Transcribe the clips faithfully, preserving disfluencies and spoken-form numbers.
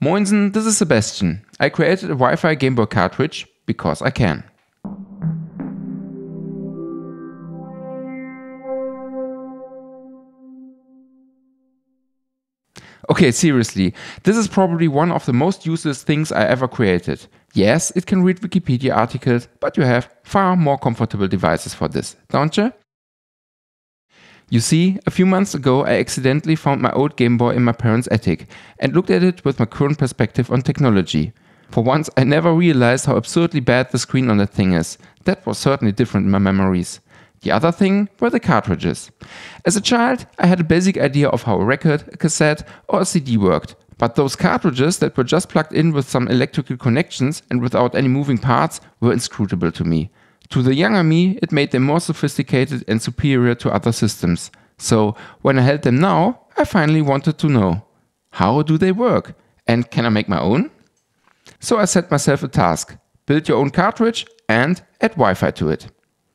Moinsen, this is Sebastian. I created a Wi-Fi Game Boy cartridge because I can. Okay, seriously, this is probably one of the most useless things I ever created. Yes, it can read Wikipedia articles, but you have far more comfortable devices for this, don't you? You see, a few months ago I accidentally found my old Game Boy in my parents' attic and looked at it with my current perspective on technology. For once, I never realized how absurdly bad the screen on that thing is. That was certainly different in my memories. The other thing were the cartridges. As a child, I had a basic idea of how a record, a cassette or a C D worked. But those cartridges that were just plugged in with some electrical connections and without any moving parts were inscrutable to me. To the younger me, it made them more sophisticated and superior to other systems. So, when I held them now, I finally wanted to know, how do they work? And can I make my own? So I set myself a task: build your own cartridge and add Wi-Fi to it.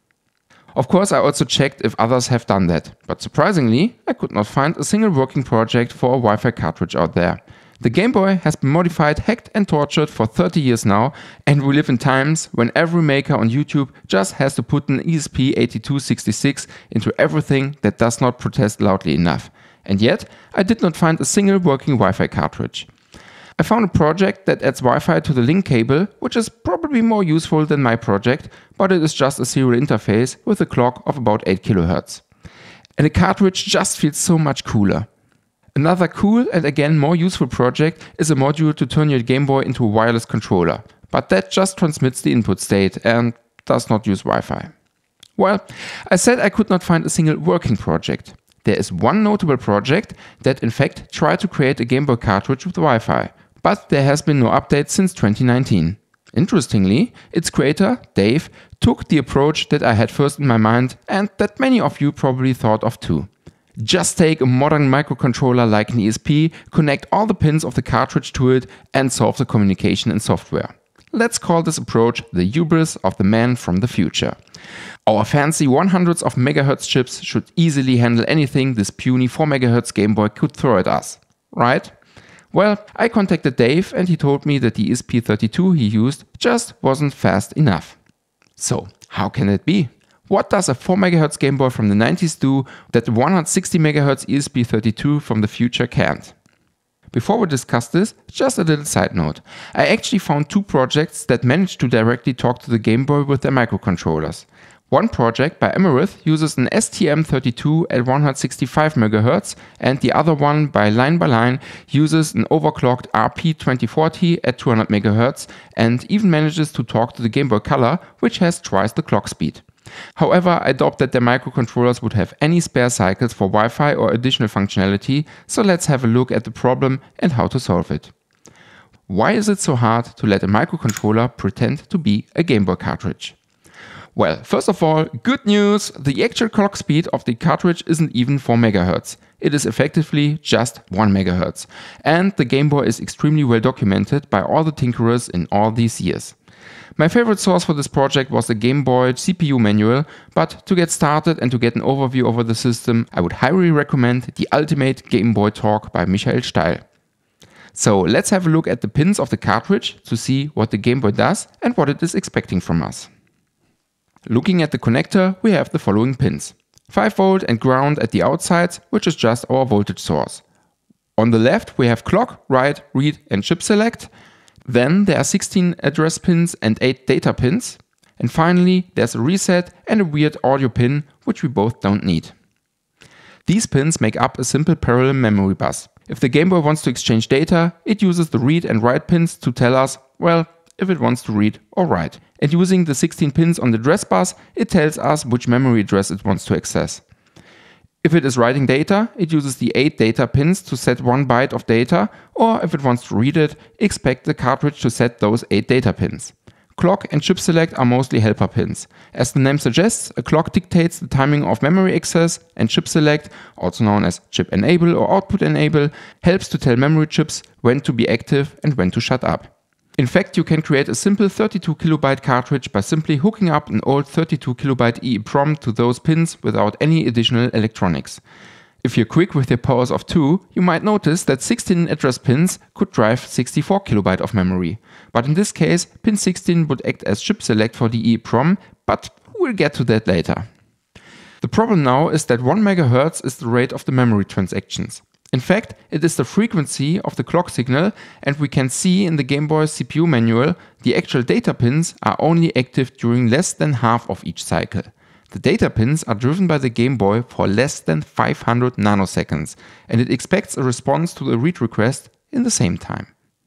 Of course, I also checked if others have done that, but surprisingly, I could not find a single working project for a Wi-Fi cartridge out there. The Game Boy has been modified, hacked and tortured for thirty years now, and we live in times when every maker on YouTube just has to put an E S P eighty-two sixty-six into everything that does not protest loudly enough. And yet, I did not find a single working Wi-Fi cartridge. I found a project that adds Wi-Fi to the link cable, which is probably more useful than my project, but it is just a serial interface with a clock of about eight kilohertz. And a cartridge just feels so much cooler. Another cool and again more useful project is a module to turn your Game Boy into a wireless controller, but that just transmits the input state and does not use Wi-Fi. Well, I said I could not find a single working project. There is one notable project that in fact tried to create a Game Boy cartridge with Wi-Fi, but there has been no update since twenty nineteen. Interestingly, its creator, Dave, took the approach that I had first in my mind and that many of you probably thought of too. Just take a modern microcontroller like an E S P, connect all the pins of the cartridge to it and solve the communication in software. Let's call this approach the hubris of the man from the future. Our fancy hundreds of megahertz chips should easily handle anything this puny four megahertz Game Boy could throw at us, right? Well, I contacted Dave and he told me that the E S P thirty-two he used just wasn't fast enough. So, how can it be? What does a four megahertz Game Boy from the nineties do that the one hundred sixty megahertz E S P thirty-two from the future can't? Before we discuss this, just a little side note. I actually found two projects that managed to directly talk to the Game Boy with their microcontrollers. One project by Emerith uses an S T M thirty-two at one hundred sixty-five megahertz and the other one by Line by Line uses an overclocked R P twenty forty at two hundred megahertz and even manages to talk to the Game Boy Color, which has twice the clock speed. However, I doubt that their microcontrollers would have any spare cycles for Wi-Fi or additional functionality, so let's have a look at the problem and how to solve it. Why is it so hard to let a microcontroller pretend to be a Game Boy cartridge? Well, first of all, good news! The actual clock speed of the cartridge isn't even four megahertz. It is effectively just one megahertz. And the Game Boy is extremely well documented by all the tinkerers in all these years. My favorite source for this project was the Game Boy C P U manual, but to get started and to get an overview over the system, I would highly recommend the Ultimate Game Boy Talk by Michael Steil. So let's have a look at the pins of the cartridge to see what the Game Boy does and what it is expecting from us. Looking at the connector, we have the following pins. five volt and ground at the outsides, which is just our voltage source. On the left we have clock, write, read and chip select. Then there are sixteen address pins and eight data pins. And finally there's a reset and a weird audio pin, which we both don't need. These pins make up a simple parallel memory bus. If the Game Boy wants to exchange data, it uses the read and write pins to tell us, well, if it wants to read or write. And using the sixteen pins on the address bus, it tells us which memory address it wants to access. If it is writing data, it uses the eight data pins to set one byte of data, or if it wants to read it, expect the cartridge to set those eight data pins. Clock and chip select are mostly helper pins. As the name suggests, a clock dictates the timing of memory access, and chip select, also known as chip enable or output enable, helps to tell memory chips when to be active and when to shut up. In fact, you can create a simple thirty-two kilobyte cartridge by simply hooking up an old thirty-two kilobyte E EPROM to those pins without any additional electronics. If you're quick with your powers of two, you might notice that sixteen address pins could drive sixty-four kilobytes of memory. But in this case, pin sixteen would act as chip select for the EEPROM, but we'll get to that later. The problem now is that one megahertz is the rate of the memory transactions. In fact, it is the frequency of the clock signal, and we can see in the Game Boy's C P U manual, the actual data pins are only active during less than half of each cycle. The data pins are driven by the Game Boy for less than five hundred nanoseconds, and it expects a response to the read request in the same time.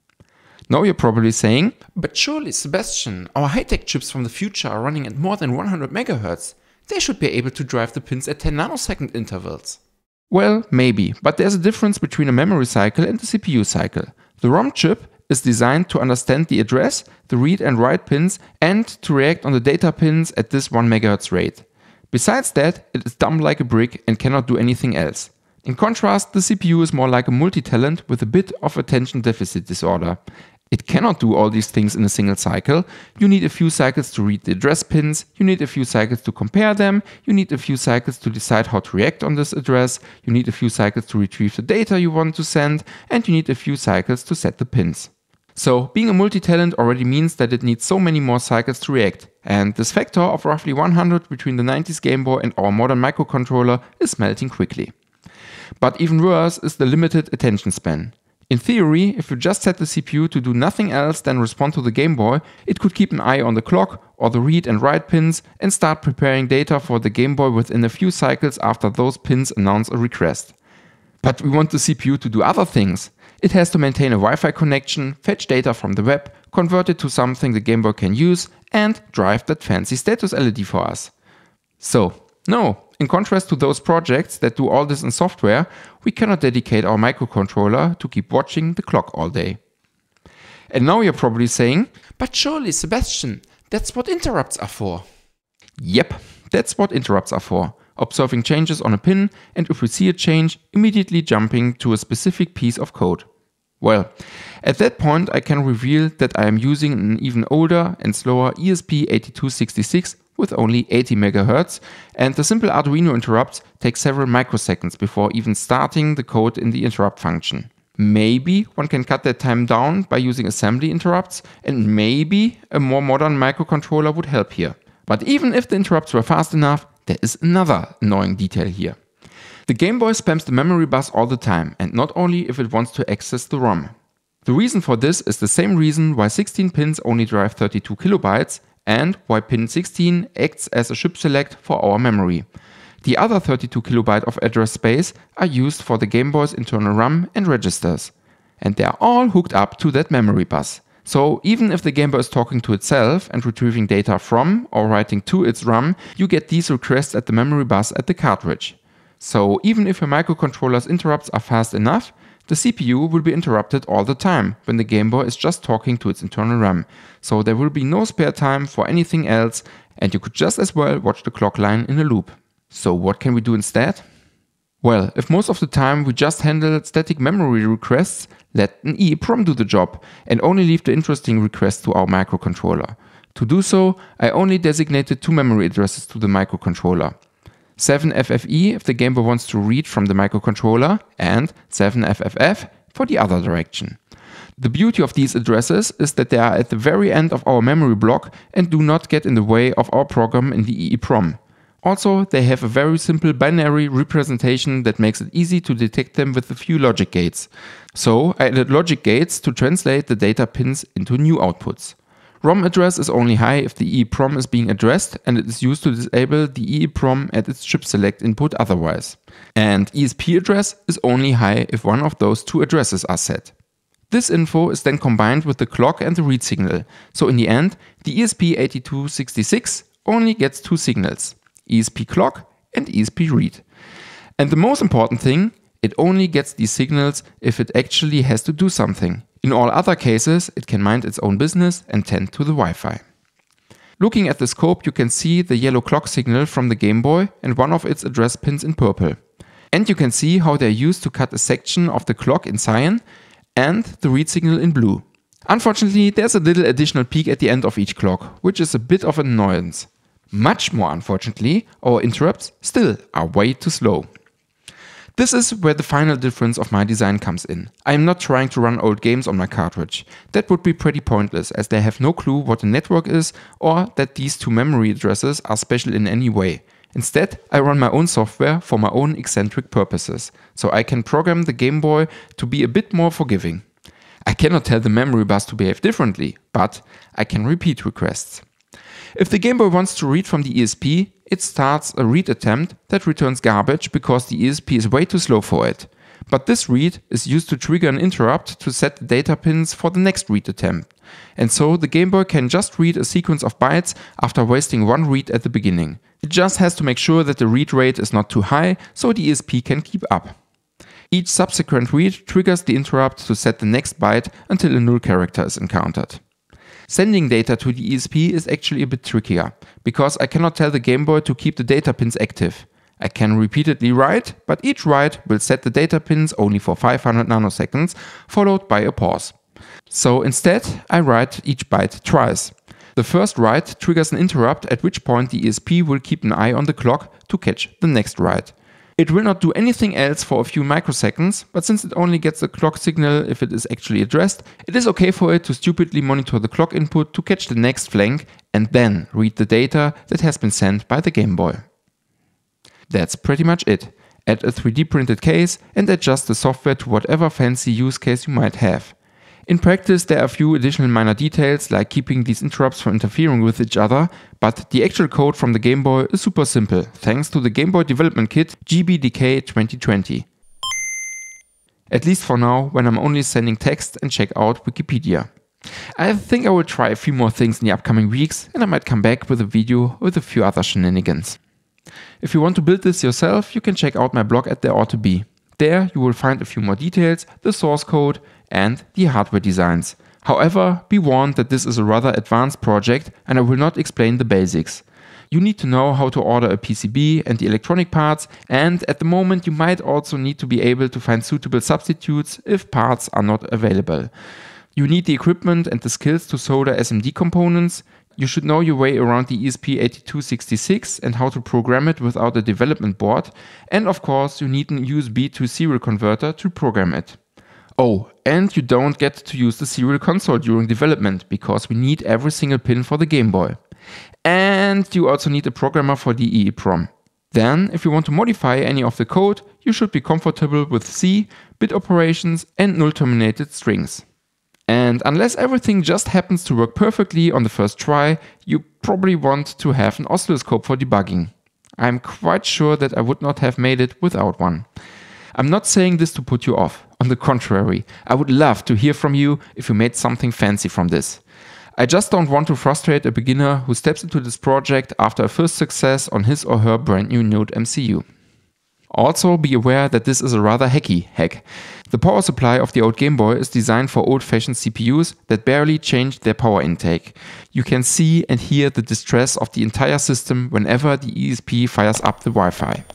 Now you're probably saying, but surely Sebastian, our high-tech chips from the future are running at more than one hundred megahertz. They should be able to drive the pins at ten nanosecond intervals. Well, maybe, but there's a difference between a memory cycle and a C P U cycle. The ROM chip is designed to understand the address, the read and write pins, and to react on the data pins at this one megahertz rate. Besides that, it is dumb like a brick and cannot do anything else. In contrast, the C P U is more like a multi-talent with a bit of attention deficit disorder. It cannot do all these things in a single cycle. You need a few cycles to read the address pins, you need a few cycles to compare them, you need a few cycles to decide how to react on this address, you need a few cycles to retrieve the data you want to send, and you need a few cycles to set the pins. So, being a multi-talent already means that it needs so many more cycles to react, and this factor of roughly one hundred between the nineties Game Boy and our modern microcontroller is melting quickly. But even worse is the limited attention span. In theory, if you just set the C P U to do nothing else than respond to the Game Boy, it could keep an eye on the clock or the read and write pins and start preparing data for the Game Boy within a few cycles after those pins announce a request. But we want the C P U to do other things. It has to maintain a Wi-Fi connection, fetch data from the web, convert it to something the Game Boy can use, and drive that fancy status L E D for us. So, no, in contrast to those projects that do all this in software, we cannot dedicate our microcontroller to keep watching the clock all day. And now you're probably saying, but surely Sebastian, that's what interrupts are for. Yep, that's what interrupts are for. Observing changes on a pin, and if we see a change, immediately jumping to a specific piece of code. Well, at that point I can reveal that I am using an even older and slower E S P eighty-two sixty-six with only eighty megahertz, and the simple Arduino interrupts take several microseconds before even starting the code in the interrupt function. Maybe one can cut that time down by using assembly interrupts, and maybe a more modern microcontroller would help here. But even if the interrupts were fast enough, there is another annoying detail here. The Game Boy spams the memory bus all the time, and not only if it wants to access the ROM. The reason for this is the same reason why sixteen pins only drive thirty-two kilobytes, and why pin sixteen acts as a chip select for our memory. The other thirty-two kilobyte of address space are used for the Game Boy's internal RAM and registers. And they are all hooked up to that memory bus. So even if the Game Boy is talking to itself and retrieving data from or writing to its RAM, you get these requests at the memory bus at the cartridge. So even if your microcontroller's interrupts are fast enough, the C P U will be interrupted all the time when the Game Boy is just talking to its internal RAM. So there will be no spare time for anything else, and you could just as well watch the clock line in a loop. So what can we do instead? Well, if most of the time we just handle static memory requests, let an EEPROM do the job and only leave the interesting requests to our microcontroller. To do so, I only designated two memory addresses to the microcontroller. seven F F E if the Game Boy wants to read from the microcontroller, and seven F F F for the other direction. The beauty of these addresses is that they are at the very end of our memory block and do not get in the way of our program in the EEPROM. Also, they have a very simple binary representation that makes it easy to detect them with a few logic gates. So I added logic gates to translate the data pins into new outputs. ROM address is only high if the EEPROM is being addressed, and it is used to disable the EEPROM at its chip select input otherwise. And E S P address is only high if one of those two addresses are set. This info is then combined with the clock and the read signal, so in the end, the E S P eighty-two sixty-six only gets two signals, E S P clock and E S P read. And the most important thing, it only gets these signals if it actually has to do something. In all other cases, it can mind its own business and tend to the Wi-Fi. Looking at the scope, you can see the yellow clock signal from the Game Boy and one of its address pins in purple. And you can see how they're used to cut a section of the clock in cyan and the read signal in blue. Unfortunately, there's a little additional peak at the end of each clock, which is a bit of an annoyance. Much more unfortunately, our interrupts still are way too slow. This is where the final difference of my design comes in. I am not trying to run old games on my cartridge. That would be pretty pointless, as they have no clue what a network is or that these two memory addresses are special in any way. Instead, I run my own software for my own eccentric purposes, so I can program the Game Boy to be a bit more forgiving. I cannot tell the memory bus to behave differently, but I can repeat requests. If the Game Boy wants to read from the E S P, it starts a read attempt that returns garbage because the E S P is way too slow for it. But this read is used to trigger an interrupt to set the data pins for the next read attempt. And so the Game Boy can just read a sequence of bytes after wasting one read at the beginning. It just has to make sure that the read rate is not too high so the E S P can keep up. Each subsequent read triggers the interrupt to set the next byte until a null character is encountered. Sending data to the E S P is actually a bit trickier, because I cannot tell the Game Boy to keep the data pins active. I can repeatedly write, but each write will set the data pins only for five hundred nanoseconds, followed by a pause. So instead, I write each byte twice. The first write triggers an interrupt, at which point the E S P will keep an eye on the clock to catch the next write. It will not do anything else for a few microseconds, but since it only gets a clock signal if it is actually addressed, it is okay for it to stupidly monitor the clock input to catch the next flank and then read the data that has been sent by the Game Boy. That's pretty much it. Add a three D printed case and adjust the software to whatever fancy use case you might have. In practice, there are a few additional minor details like keeping these interrupts from interfering with each other, but the actual code from the Game Boy is super simple, thanks to the Game Boy Development Kit G B D K twenty twenty. At least for now, when I'm only sending text and check out Wikipedia. I think I will try a few more things in the upcoming weeks, and I might come back with a video with a few other shenanigans. If you want to build this yourself, you can check out my blog at There Ought to Be. There you will find a few more details, the source code, and the hardware designs. However, be warned that this is a rather advanced project and I will not explain the basics. You need to know how to order a P C B and the electronic parts, and at the moment you might also need to be able to find suitable substitutes if parts are not available. You need the equipment and the skills to solder S M D components. You should know your way around the E S P eighty-two sixty-six and how to program it without a development board. And of course, you need an U S B to serial converter to program it. Oh, and you don't get to use the serial console during development, because we need every single pin for the Game Boy. And you also need a programmer for the E EEPROM. Then, if you want to modify any of the code, you should be comfortable with C, bit operations and null terminated strings. And unless everything just happens to work perfectly on the first try, you probably want to have an oscilloscope for debugging. I'm quite sure that I would not have made it without one. I'm not saying this to put you off. On the contrary, I would love to hear from you if you made something fancy from this. I just don't want to frustrate a beginner who steps into this project after a first success on his or her brand new Node M C U. Also be aware that this is a rather hacky hack. The power supply of the old Game Boy is designed for old-fashioned C P Us that barely changed their power intake. You can see and hear the distress of the entire system whenever the E S P fires up the Wi-Fi.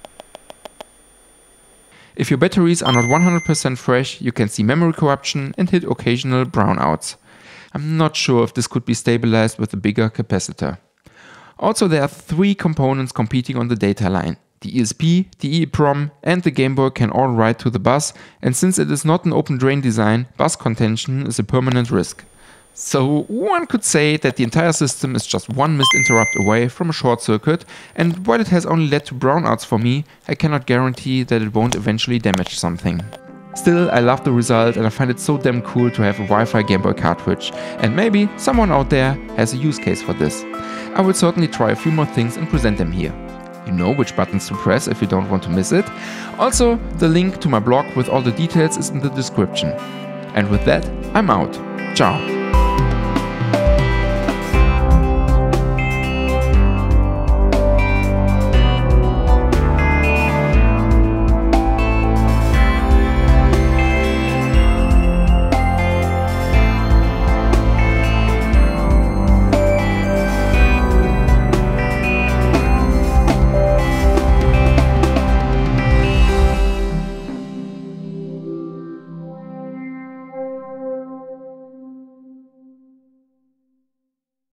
If your batteries are not one hundred percent fresh, you can see memory corruption and hit occasional brownouts. I'm not sure if this could be stabilized with a bigger capacitor. Also, there are three components competing on the data line. The E S P, the E EEPROM and the Game Boy can all write to the bus, and since it is not an open drain design, bus contention is a permanent risk. So one could say that the entire system is just one missed interrupt away from a short circuit, and while it has only led to brownouts for me, I cannot guarantee that it won't eventually damage something. Still, I love the result and I find it so damn cool to have a Wi-Fi Game Boy cartridge, and maybe someone out there has a use case for this. I will certainly try a few more things and present them here. You know which buttons to press if you don't want to miss it. Also, the link to my blog with all the details is in the description. And with that, I'm out. Ciao.